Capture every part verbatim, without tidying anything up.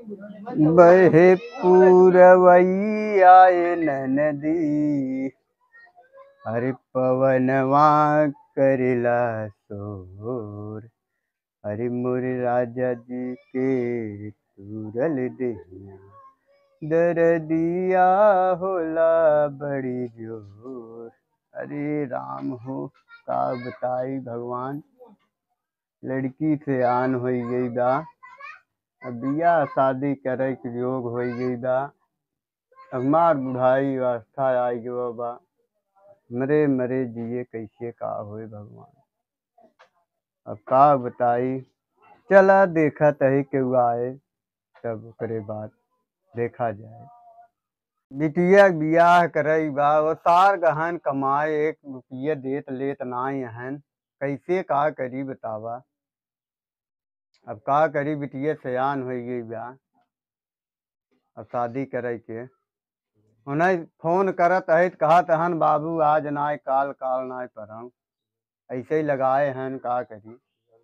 बहे पूरवैया नदी हरि पवनवा करिला सोर। हरि मुर राजा जी के तुरल देहिया दरदिया होला बड़ी जोर। अरे राम हो का बताई भगवान, लड़की से आन हो गई बा, अब बियाह शादी करे के योग हो गई बा। हमार बुढ़ाई अवस्था आई गो बा, मरे मरे जिए कैसे का होए भगवान। अब का बताई, चला देखा तही केहू आए तब करे बात देखा जाए। बिटिया बियाह करई बा, वो सार गहन कमाए एक रुपये देत लेत नाई हन, कैसे का करी बतावा। अब का करी, बिटिया सयान हो गई बा, अब शादी करे के उन्हें फोन करत है कहत हन बाबू आज नाय काल काल नाय परम, ऐसे ही लगाए हन का करी।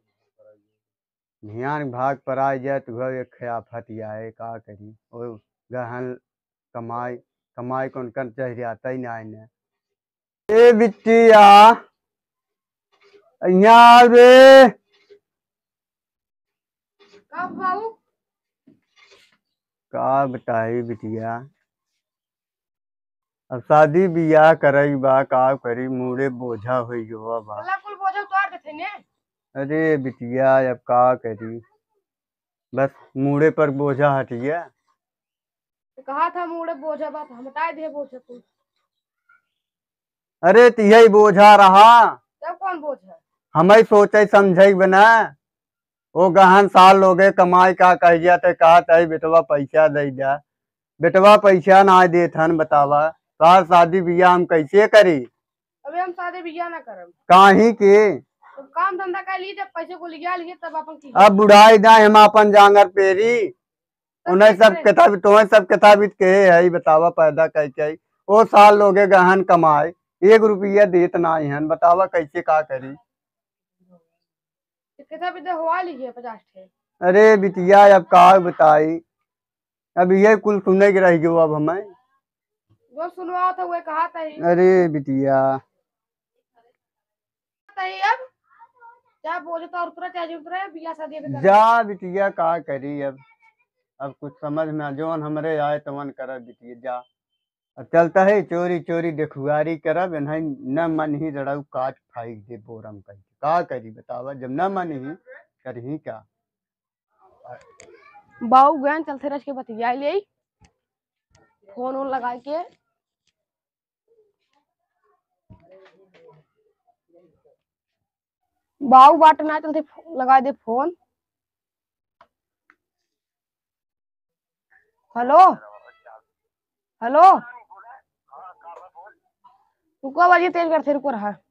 ध्यान भाग पर आ जाए तो एक खयाफत आए का करी, और गहन कमाई कमाई कौन कर चढ़ जाता ही ना ने। ए बिटिया यहाँ रे का बताई बिटिया, अब शादी बियाह करई बा का करी, मुड़े बोझा हो गयो बा। अरे बिटिया अब का करी, बस मुड़े पर बोझा हटिया। कहा था मुड़े बोझा बात हटाए दे बोझा तू। अरे तिही बोझा रहा, तब कौन बोझा, हमें सोचे समझे बना। वो गहन साल हो गए कमाई का कह दिया तो कहा तही बेटवा पैसा दे जा, बेटवा पैसा ना देत हन बतावा, सार शादी बियाह हम कैसे करी। अबे हम शादी बियाह ना करब काहे के, तो काम धंधा कर ली, जब पैसे को लिया लिए तब अपन की। अब बुढ़ाई दा हम अपन जांगर पेरी, उन्हें सब किताब तुम्हें सब किताबित के है बतावा पैदा कह के। वो साल लोगे गहन कमाए एक रुपया देत ना हन बतावा कैसे का करी। किताब इधर हुआ लीजिए पचास ठे। अरे बिटिया अब का बताई, अब ये कुल सुने के रह गयो अब हमें। जो सुनवाओ था वो कहा था ही। अरे बिटिया अब क्या बोले तो और उतरा चाहे उतरा बियाह शादी भी जा बिटिया का करी। अब अब कुछ समझ में जोन हमरे आए तवन कर बिटिया जा। अब चलता है चोरी चोरी देखुआरी करब, नहीं न मन ही रड़ऊ काट फाइक दे बोरम कह का करी बतावा, जब न मन ही करही क्या। बाऊ गए चलते रह के बतिया ले फोन वोन लगा के। बाऊ बाट ना चलते लगा दे फोन। हेलो हेलो रुको बाजी तेज कर थे रुको रहा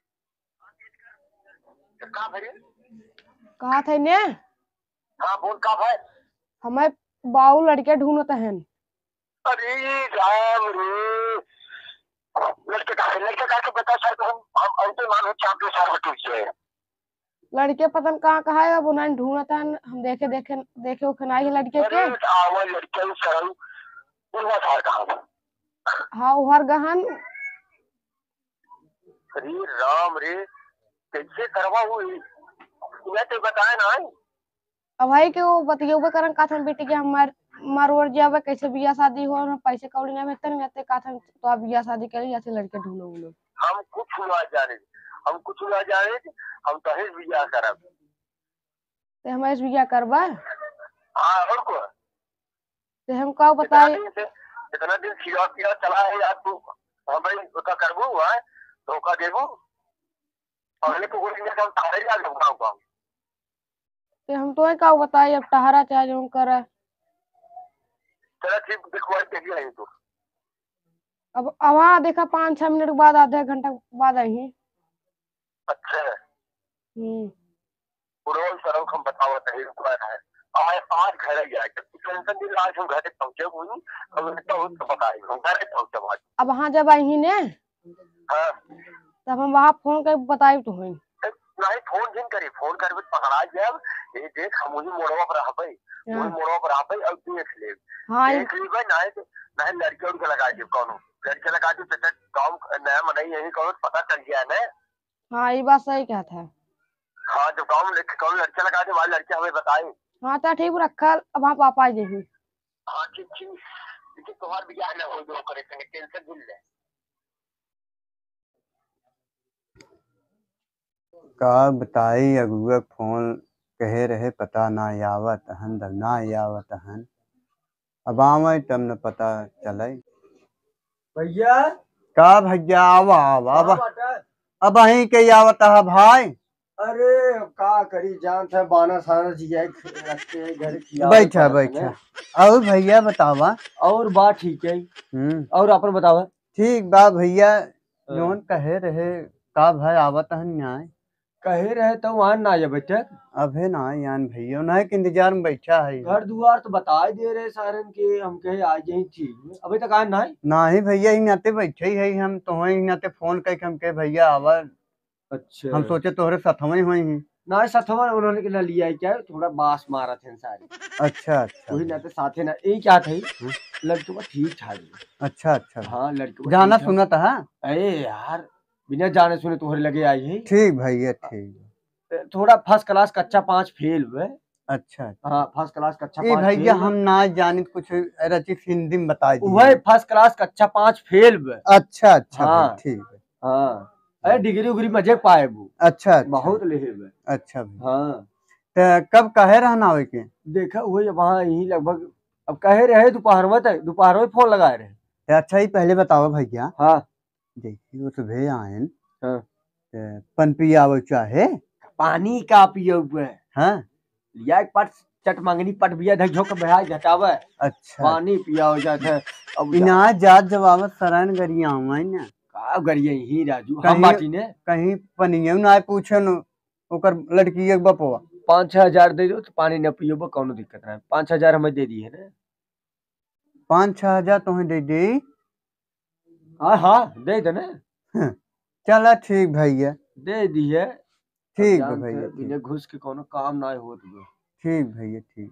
कहा था ने। हाँ बोल का भाई, हमें बाऊ लड़के ढूंढते हैं। अरे राम रे, लड़के का लड़के का बता सर, हम हम ऐसे मानो चाप सर हटू से लड़के पता कहाँ कहाँ है, अब उन्हें ढूंढता है, हम देखे देखे देखे उखनाई लड़के के। अरे आवा लड़के सर उनका घर कहाँ। हाँ उहर गहन। अरे राम रे, कैसे करवा हुई तुम्हें तो बताए ना। अब भाई के वो बतियो करन का था बेटी के हमार मारवर जावे कैसे बियाह शादी हो, हम पैसे कौड़ी ना भेजते नहीं रहते का था तो आप बियाह शादी करी ऐसे लड़के ढूंढो बोलो। हम कुछ हुआ जाने, हम कुछ हुआ जाने, हम दहेज बियाह करब। ते हम ऐसे बियाह करबा। हाँ और को ते हम का बताए, इतना दिन खिया पिया चला है यार तू, हम भाई उसका करबू है धोखा देबू और को बोलेंगे हम तारे जा लूंगा। ते हम तो का बताए अब टहरा चाहे जो करे। चला ठीक दिखवा के दिया तो अब वहाँ देखा पाँच छह मिनट बाद आधे घंटा बाद आई। अच्छा हम्म रोज सर हम बताओ नहीं रुकवा है आए आज घर गया टेंशन दिन आज हम घर पहुंचे हुई हम तो बताई हम घर पहुंचे बाद अब वहाँ जब आई ने हां तब हम वहाँ फोन कर बताई तो हुई नहीं फोन जिन करी फोन करबे पकड़ा जब ये देख हम वही मोड़वा पर रहबै वही मोड़वा पर रहबै और देख ले हाँ देख लीबे नहीं तो नहीं लड़के उनके लगा दे कौनो लड़के लगा दे तो गाँव नया मनई यही कौनो पता चल गया ना। हाँ ये बात सही कहता है। हाँ जब गाँव में कौन लड़के लगा दे वहाँ लड़के हमें बताए। हाँ तो ठीक रखा अब वहाँ पापा जी भी। हाँ ठीक ठीक लेकिन तुम्हार बियाह ना हो जो करे संगे टेंशन भूल ले। का बताई अगुआ फोन कहे रहे पता ना आवत हन तब ना आवत हन अब आवे तब न पता चले। भैया का भैया आवा आवा अब बाटा अब अहीं के आवत है भाई। अरे का करी जान था बाना साना जी रखते घर खिया बैठा बैठा और भैया बतावा। और बात ठीक है हम्म और अपन बतावा। ठीक बा भैया जौन कहे रहे का भाई आवत हन न्याय कहे रहे तो वहां ना जा बेटे अभे ना यान भैया उन्हें के इंतजार में बैठा है। घर दुआर तो बता दे रहे सारन के हम कहे आ जाए ठीक अभी तक आए ना ना ही भैया ही नाते बैठे ही है हम तो ही नाते फोन करके हम कहे भैया आवा। अच्छा हम सोचे तोहरे सथवा ही हुई ही। ना सथवा उन्होंने के लिया है क्या थोड़ा बास मारा थे सारे। अच्छा अच्छा वही ना तो साथे ना एक क्या था लड़के का ठीक ठाक। अच्छा अच्छा हाँ लड़के जाना सुना था। अरे यार बिना जाने सुने तुम्हारे लगे आई है। ठीक भैया ठीक थोड़ा फर्स्ट क्लास कच्चा पांच फेल हुए। अच्छा हाँ फर्स्ट क्लास कच्चा ए पांच भैया फेल हम ना जाने कुछ रचित हिंदी में बता दी। वही फर्स्ट क्लास कच्चा पांच फेल हुए। अच्छा अच्छा हाँ भाई, ठीक है। हाँ अरे डिग्री उग्री मजे पाए वो अच्छा अच्छा बहुत ले हुए। अच्छा भाई हाँ तो कब कहे रहना हो के देखा वही वहाँ यही लगभग अब कहे रहे दोपहर तक दोपहर में फोन लगाए रहे। तो अच्छा ही पहले बताओ भैया। हाँ देखिए वो सुबह आए हाँ पन पियावे चाहे पानी का पिए हुए। हाँ लिया एक पट चट मांगनी पट बिया धक झोंक बहाय घटावे। अच्छा पानी पिया हो जाता है अब इना जात जवाब सरान गरिया हुआ ना का गरिए ही राजू हम कहीं बाटी ने कहीं पनिया ना पूछे न ओकर लड़की एक बपवा पाँच छह हजार दे दो तो पानी न पियो बा कौनो दिक्कत ना पाँच हजार हमें दे दिए ना। पाँच छह हजार तुम्हें दे दी। हाँ हाँ दे दे ना चला ठीक भैया दे दिए ठीक है भैया बिना घुस के कोनो काम ना हो तो ठीक भैया ठीक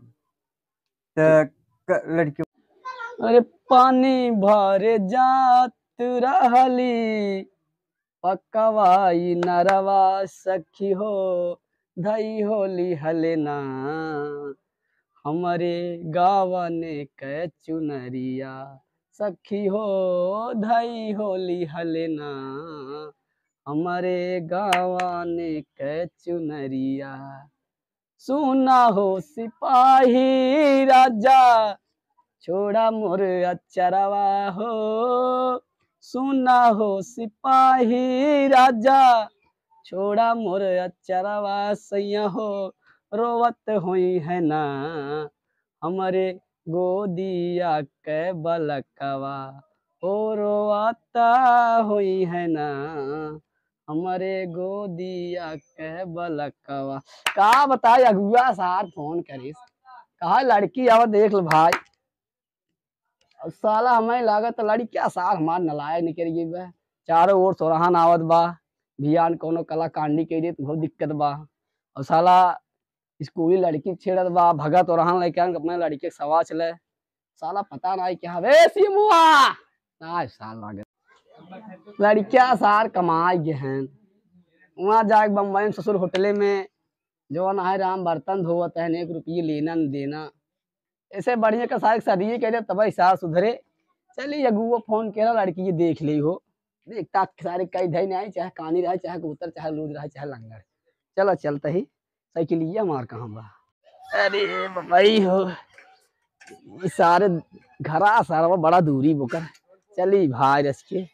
तो लड़की अरे पानी भरे जात रहली पकवाई नरवा सखी हो धई होली हलेना हमारे गावने कै चुनरिया सखी हो धई होली हलेना हमारे गावने कै चुनरिया सुना हो सिपाही राजा छोड़ा मोर अचरवा हो सुना हो सिपाही राजा छोड़ा मोर अचरवा सैया हो रोवत हुई है ना हमारे गोदिया के बलकवा हो रोवता हुई है ना हमारे गोदिया के बलकवा। का बताए अगुआ सार फोन करिस कहा लड़की अब देख लो भाई अब साला हमें लागत लड़किया साल हमार नलायक निकल गई बा चारों ओर सोरहान आवत बा भियान कोनो कला कांडी के लिए बहुत दिक्कत बा और साला स्कूली लड़की छेड़त बा भगत ओरहान लेके अपने लड़के के सवा चले साला पता ना क्या हवे सिमुआ ना साल लागत लड़किया सार कमाई गए हैं वहाँ जाके बम्बई में ससुर होटले में जो ना राम बर्तन धोवत है एक रुपये लेना न देना ऐसे बढ़िया का सारे सदिए कह तब सार सुधरे चलिए अगुआ फोन करा लड़की ये देख ली हो देखता सारे कई धई नहीं चाहे कानी रहे चाहे कबूतर चाहे लूज रहे चाहे लंगर चलो चलते ही साइकिल हमार कहाँ बा। अरे भाई हो ये सारे घरा सारा बड़ा दूरी बोकर चली भाई रस के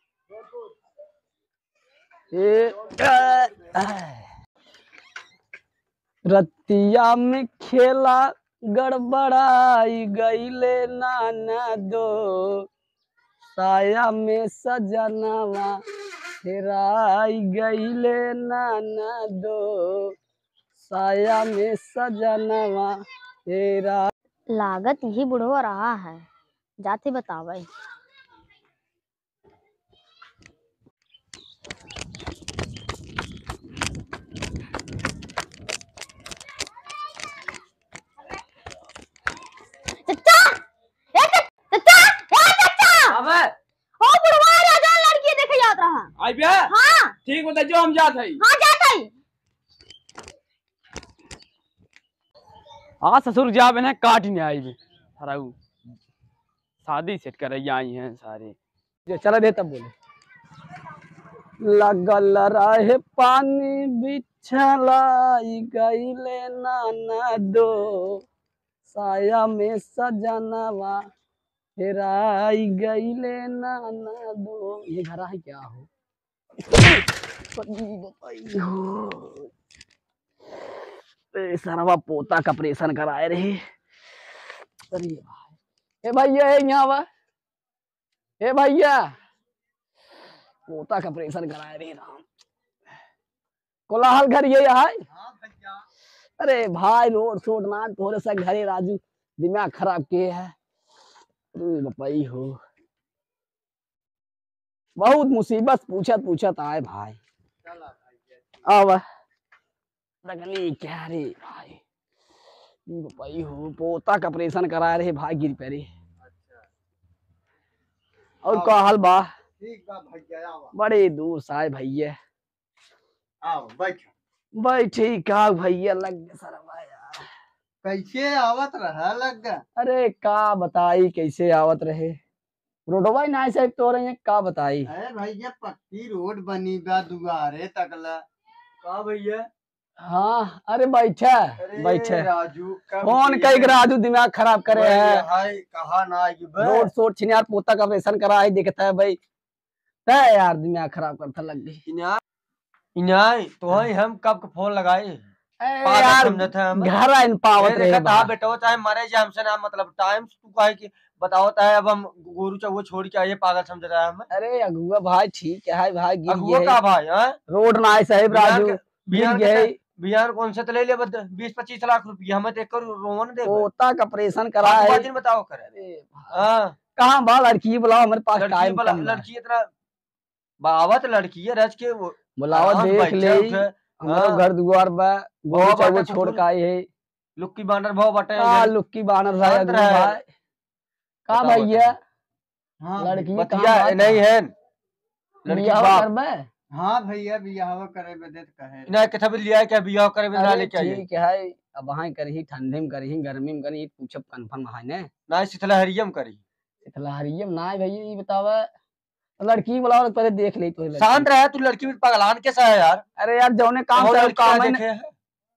रतिया में खेला गड़बड़ाई गईले नाना दो साया में सजनवा हेराई गईले नाना दो साया में सजनवा हेरा। लागत यही बुढ़वा रहा है जाते बतावे। हाँ आई बिया हाँ ठीक बता जो हम जात हई हाँ जात हई। हाँ ससुर जा बने काट नहीं आई भी सारा उ शादी सेट कर आई हैं सारे जो चला दे तब बोले लगल रहे पानी बिछलाई गईले नाना दो साया में सजनवा हेराई गईले नाना दो। ये घरा है क्या हो सरवा पोता का ऑपरेशन कराए रहे। अरे भाई ए भैया है यहाँ वा ए भैया पोता का ऑपरेशन कराए रहे राम कोलाहल घर ये है। अरे भाई रोड शोड ना थोड़े सा घरे राजू दिमाग खराब किए है। अरे बपाई हो बहुत मुसीबत पूछत पूछत आए भाई अब लगनी क्या रे भाई बपाई हो पोता का ऑपरेशन करा रहे भाई गिर पे रे। और का हाल बा ठीक बा भैया आवा बड़े दूर से आए भैया आओ बैठ। भाई ठीक है भैया लग गया सरवा यार कैसे आवत रहा लग गया। अरे का बताई कैसे आवत रहे रोडवा ना से तो रहे हैं का बताई। अरे भैया पक्की रोड बनी बा दुआरे तकला का भैया। हाँ अरे बैठा बैठा राजू फोन कई राजू दिमाग खराब करे है हाय कहा ना आएगी बे। रोड शोड छिनार पोता का ऑपरेशन करा है देखता है भाई तै यार दिमाग खराब करता लग गई इना इनाई तो ही हम कब के फोन लगाए यार समझते हैं हम घर आइन पावत रहे देखा बेटा चाहे मरे जाए हमसे ना मतलब टाइम तू कहे कि बताओ है अब हम गोरू चौगो छोड़ के आइए पागल समझ रहा है हम। अरे अगुआ भाई ठीक है भाई गिर अगुआ गए का भाई है रोड ना आए साहेब राजू गिर बिहार गए बिहार कौन से तो ले ले बीस पच्चीस लाख रुपया हमें देख कर रोवन दे पोता का ऑपरेशन करा है दिन बताओ करे। अरे हाँ कहाँ बा लड़की बुलाओ हमारे पास लड़की टाइम वाला कम है लड़की इतना बावत लड़की है रच के वो बुलाओ आराम देख बैठे ले उठे। हमारो हाँ। घर दुआर बा गोरू बाटे चौगो तो छोड़ फूल- के आए है लुक्की बांडर भाव बटे का लुक्की बानर भाई शांत अगुआ रहे। भाई का बताओ, भैया हाँ लड़की बतिया कहाँ बात नहीं है लड़की बियाह बाप करबे हाँ भैया बियाह करे बदे कहे ना के थब लिया के बियाह करे बदे अरे लेके आइए ठीक है अब वहां करही ठंडे में करही गर्मी में करही पूछब कंफर्म है ने ना सिथला हरियम करी इतला हरियम ना है भैया ये बतावा लड़की बुलाओ पहले देख ले तो शांत रहे तू लड़की भी पगलान कैसा है यार। अरे यार जौने काम और से लड़की काम ना है देखे है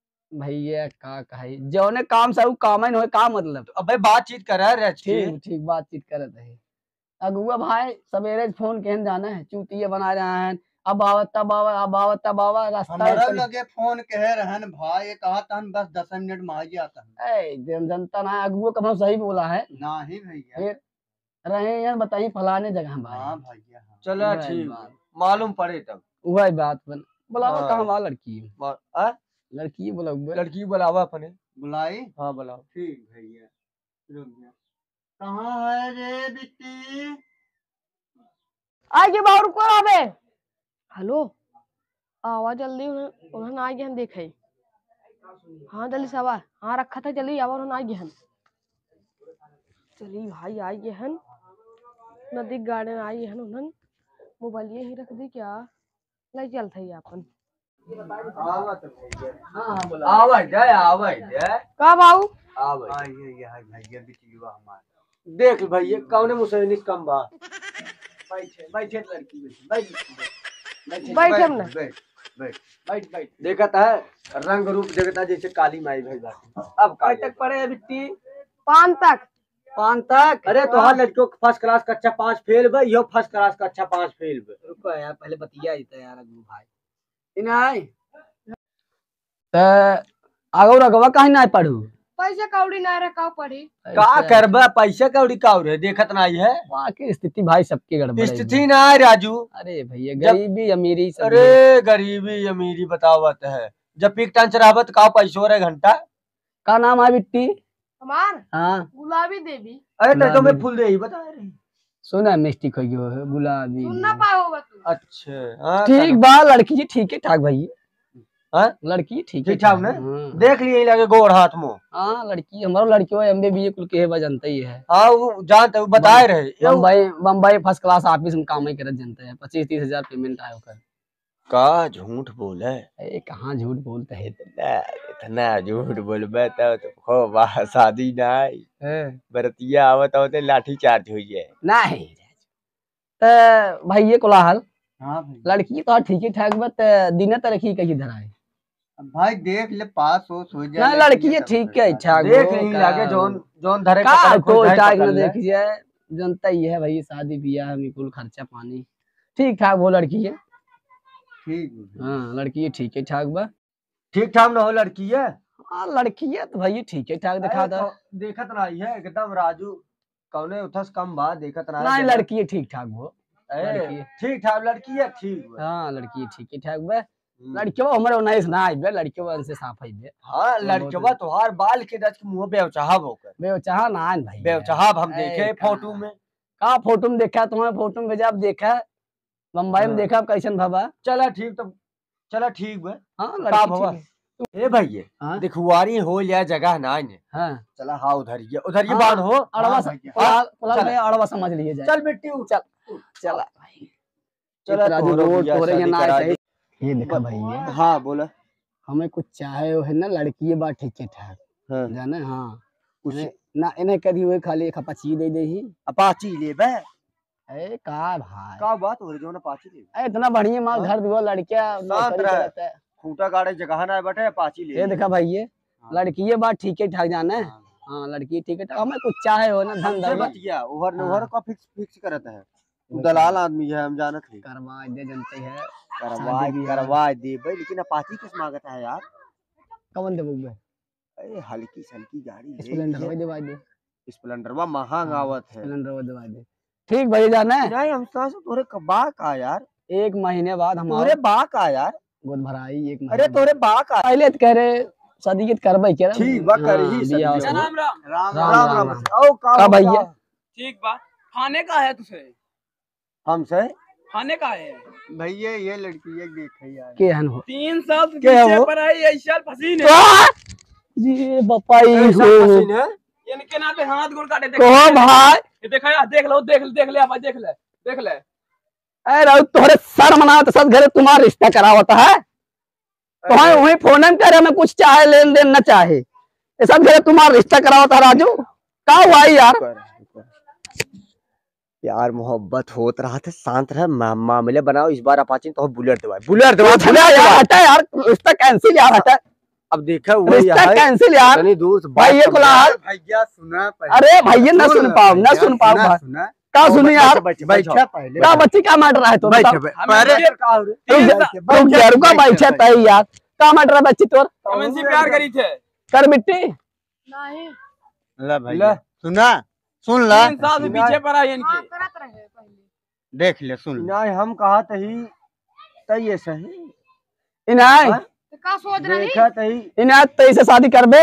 भैया का कहे जौने काम से काम है होए का मतलब अबे बातचीत कर रहा है रच के ठीक ठीक बातचीत करत है अगुआ भाई सवेरे फोन केहन जाना है चूतिया बना रहा है अब आवत तब आवा अब आवत तब आवा रास्ता हमारा लगे फोन कह रहन भाई कहा तन बस दस मिनट में आ गया था ए जन जनता ना अगुआ कब सही बोला है ना ही भैया फिर रहे यार बताइए फलाने जगह भाई हाँ भैया चलो वही ठीक बात। मालूम पड़े तब वही बात बन बुलाओ हाँ। कहाँ वहाँ लड़की है? मा- आ? लड़की बुलाओ लड़की बुलावा अपने बुलाई हाँ बुलाओ ठीक भैया रुक जा कहाँ है रे बिट्टी आगे बाहर को आवे हेलो आवा जल्दी उन्हें उन्हें आ गया देखे हाँ जल्दी सवार हाँ रखा था जल्दी आवा उन्हें आ गया चली भाई आ गए हैं नदी गार्डन आई है उन्हें मोबाइल ही रख दी क्या ले चल थे अपन आवत भैया आवत जाए आवत जाए कब आऊ आवत आइए ये भैया बिटिया हमार देख भैया कौन मुसैनी कम बा बैठे बैठे लड़की बैठ बैठ बैठे ना बैठ बैठ बैठ बैठ देखता है रंग रूप देखता जैसे काली माई भाई बात अब कब तक पढ़े है बिट्टी पान तक पान तक अरे तो हर लड़कियों फर्स्ट क्लास का अच्छा पांच फेल बे यो फर्स्ट क्लास का अच्छा पांच फेल बे रुको यार पहले बतिया इता यार अगू भाई इनाई त आगो रगवा काहे ना पढ़ू पैसे कौड़ी ना रखा पड़ी का करबे पैसे कौड़ी काउ रे देखत नहीं है वहाँ की स्थिति भाई सबकी गड़बड़ है। स्थिति ना है राजू अरे भैया जब- गरीबी अमीरी सब है। अरे गरीबी अमीरी बतावत है जब पीक टांच रहबत का पैसो रे घंटा का नाम है बिट्टी हमार हाँ गुलाबी देवी अरे तो गुलाबी। मैं फूल दे ही बता रही सुना मिस्टेक हो गयो है गुलाबी सुन ना पाओगे तू अच्छा हाँ ठीक बा लड़की जी ठीक है ठाक भैया हाँ? लड़की ठीक ठीक ठाक ने हाँ। देख लिए लगे गोर हाथ मुंह। हाँ लड़की हमारो लड़कियों एम बी बी ए कुल के है जनता ही है। हाँ वो जानते वो बताए रहे Bombay Bombay first class office में काम ही करत जनता है। पच्चीस तीस हजार पेमेंट आयो कर। का झूठ बोले ए कहाँ झूठ बोलते है इतना झूठ बोलबे तो हो वाह शादी नहीं बरतिया आवत होते लाठी चार्ज हुई है नहीं। तो भाई ये कोलाहल हाँ भाई लड़की तो ठीक ही ठाक बत दिन तरक्की कहीं धरा है अब भाई देख ले पास हो सो जाए ना लेकिन लड़की ये ये सब ठीक कोई है बात ठाक देख हो, नहीं का- लागे जोन जोन धरे का पकड़ तो खोज ठाक पकड़ न ले। देखिए जनता ही है भाई शादी ब्याह में कुल खर्चा पानी ठीक ठाक वो लड़की है। ठीक है। हाँ लड़की ये ठीक है ठाक बा। ठीक ठाक न हो लड़की है हाँ लड़की है तो भाई ये ठीक है ठाक दिखा अरे था। तो देखत नहीं है एकदम राजू कौने उथस कम बा देखत नहीं नहीं जगह- लड़की ये ठीक ठाक वो ए, लड़की। ठीक ठाक लड़की है ठीक बा। हाँ लड़की ये ठीक है ठाक बा। हम्म। लड़कियों हमारे उन्नीस ना आई बे लड़कियों से साफ आई बे हाँ लड़कवा तोहार बाल के दस के मुंह बेवचाहब होकर बे चाह ना आन भाई बेवचाहब हम ए, देखे कहाँ? फोटो में का फोटो में देखा तुम्हारे फोटो में भेजा अब देखा बम्बई में हाँ। देखा अब कैसन भबा। चला ठीक तो चला ठीक बा हाँ का लड़की भवा ठीक है। ए भैया हाँ? दिखुआरी हो या जगह ना ने हाँ चला हाँ उधर ये उधर ये हाँ, बांध हो अड़वा हाँ स- भैया। कोलाहल- कोलाहल चल। भैया अड़वा समझ लिए जाए। चल बेटी उठ। चल चला भाई चला राजू तोहरो रोड बियाह तोरे शादी ना करा आए दे। ये देखा भैया हाँ बोला हमें कुछ चाहे हो है ना लड़की बात ठीक है ठाक हाँ जाने हाँ कुछ इन्हें- ना इन्हें करी हुए खाली एक अपाची दे दे ही। अपाची ले बे ए का भाई का बात हो रही जो ना अपाची ले ए, इतना बढ़िया माल हाँ? घर दियो लड़कियां शांत नौकरी रह। करत है। खूंटा गाड़े जगह ना बटे अपाची ले ये देखा भाई ये हाँ। लड़की ये बात ठीक है ठाक जाने हाँ। हाँ लड़की ठीक है ठाक हमें कुछ चाहे हो ना धन हमसे दौलत बतिया ओवर हाँ। नोवर का फिक्स फिक्स करत है तू दलाल आदमी है हम जानत है करवा दे जनते है करवा शादी ब्याह। करवा दे भाई लेकिन अपाची किस मांगत है यार कवन दे बुबे अरे हल्की सल्की गाड़ी ले स्प्लेंडर ये। भाई दे दे स्प्लेंडर वा महंग हाँ, आवत है स्प्लेंडर वो दे दे ठीक भाई जाने नहीं हम सोच तोरे बा का यार एक महीने बाद तोरे हमारे बा का यार गोद भराई एक महीने अरे बाद। तोरे बा का पहले तो कह रहे शादी के करबै के ठीक बा कर ही शादी बियाह जरूर। हो। राम राम राम राम राम राम राम राम। ओ का का हो भैया? का? ठीक बा खाने का है तुझे हमसे खाने का है भैया ये लड़की एक देख यार के हन हो तीन साल से क्या पीछे वो? पर आई ऐसा फसीन है जी बपाई ऐसा हो हसीन है इनके नाते हाथ गोड़ काटे देख को भाई ये देखा यार देख लो देख देख ले अब देख ले देख ले ए राउ तोहरे सर मना तो सब घरे तुम्हारा रिश्ता करावत है तो है वही फोन में करे में कुछ चाहे लेन देन न चाहे ये सब घरे तुम्हारा रिश्ता करावत है राजू का हुआ है यार यार मोहब्बत होत रहा था शांत रह मा, मामले बनाओ इस बार अपाची तो बुलेट दवा बुलेट दवा हटा यार हटा यार रिश्ता कैंसिल यार हटा अब देखा वो रिश्ता यार कैंसिल यार इतनी दूर से भाई बात ये समझा। कोलाहल भैया सुना पहले अरे भैया न सुन पाओ न भैया, सुन पाओ सुना, भाई सुना का सुनी यार बैठे, बैठा बैठे, पहले का बच्ची का मैटर है तो बैठे बताओ। हमें अरे फिर का हो रे? तीन रुक साल- जा रुक जा रुका बैठे तई यार का मैटर है बच्ची तोर हम इनसे प्यार करी थे कर मिट्टी नहीं ला भैया सुना सुन ला तीन साल से पीछे पर आई हाँ इनके करत रहे पहले देख ले सुन ले। नहीं हम कहा तही तई ये सही इनाय हाँ? तो का सोच रही देखा तही इनाय तई से शादी करबे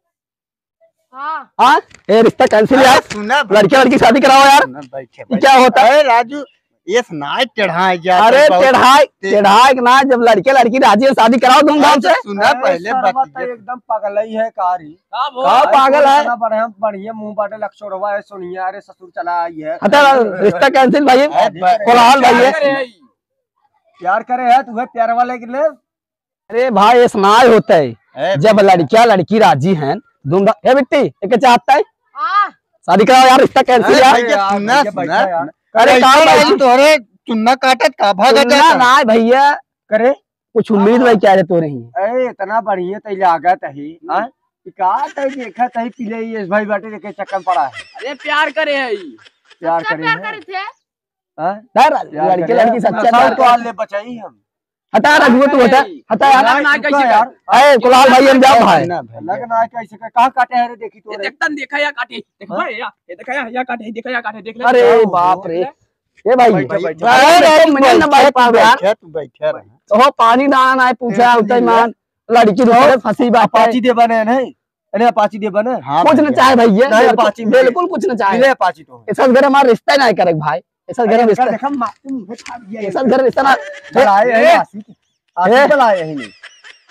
हाँ हाँ ये रिश्ता कैंसिल यार सुना लड़के लड़की शादी कराओ यार सुना बैठे ये क्या होता है अरे राजू ये सुनाई चढ़ाई जा अरे चढ़ाई चढ़ाई ना जब लड़के लड़की राजी है शादी कराओ धूमधाम से सुना अरे पहले सरवा बात तो एकदम पागल ही है कारी का वो का पागल है इतना बढ़िया बढ़िया मुंह बाटे लक्षोड़वा है सुनिया अरे ससुर चला आई है हटा रिश्ता कैंसिल भाई कोलाहल भाई प्यार है करे आई प्यार करे है तुम्हें प्यार वाले के लिए अरे भाई ये स्नाय होता है ए, जब लड़कियां लड़की राजी हैं धूमधाम ए बिट्टी एक चाहता है हाँ शादी कराओ यार रिश्ता कैंसिल अरे यार भैया, सुना, भैया, सुना, यार। अरे का कैसे भाई भाई तोरे चुन्ना काटत का भागा सुनना जाता ना भैया करे कुछ उम्मीद भाई क्या तो नहीं अरे इतना बढ़िया तई लागा तही हां का तई देखा तही पीले ये भाई बाटे देखे चक्कर पड़ा है अरे प्यार करे आई प्यार सच्चा करे प्यार है करी थे हां यार लड़के लड़की सच्चा सब प्यार तो कर- आले बचाई हम हटा रघु तू हटा हटा यार ना, ना, कैसे यार ए कोलाहल भाई हम जाओ भाई सुना भैया। लग ना कैसे का कहां काटे है रे देखी ये तो रे देखता देखा या काटे देख भाई या ये देखा या या काटे देखा या काटे देख ले अरे बाप रे ये भाई बैठो, बैठो। अरे मिनट ना भाई पाव यार बैठे तू बैठे रह। तो पानी दान आए पूछा उतई मान लड़की दूसरे फंसी बात है अपाची दे बने नहीं अरे अपाची दे बने हाँ कुछ न भैया। चाहे भैया नहीं, बिल्कुल- अपाची में। बिल्कुल कुछ न चाहे मिले अपाची तो ऐसा घर हमारा रिश्ता नहीं करे भाई ऐसा घर रिश्ता देखा मातूम है खा दिया ऐसा घर रिश्ता ना चलाए है आसी की आसी चलाए है नहीं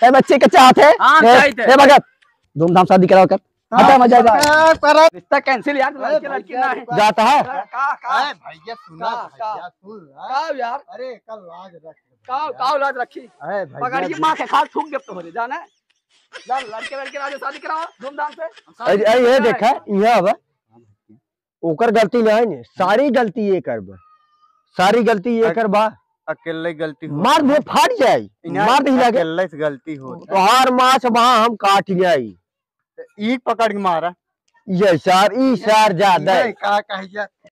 है बच्चे के चाहत है हाँ, ए, चाहत है। ए भगत धूमधाम शादी कराओ कर हटा मजा जा रिश्ता कैंसिल यार, लड़के लड़की ना है। जाता है का का भैया सुना का- का- भैया सुन का यार, अरे कल लाज रख का का औलाद रखी अरे भैया पकड़िए माँ के खाल थूक देव तो हो रे जाना है। जा लड़के लड़के राजे शादी कराओ धूमधाम से। अरे अरे ये देखा यहाँ अब ओकर गलती नहीं है, सारी गलती ये करब, सारी गलती ये करबा, अकेले गलती हो मार दे फाट जाई, मार दे लगे अकेले से गलती हो तो हार माछ वहाँ हम काट जाई। ईट पकड़ के मारा ये सार ई सार ज्यादा है। का कहिया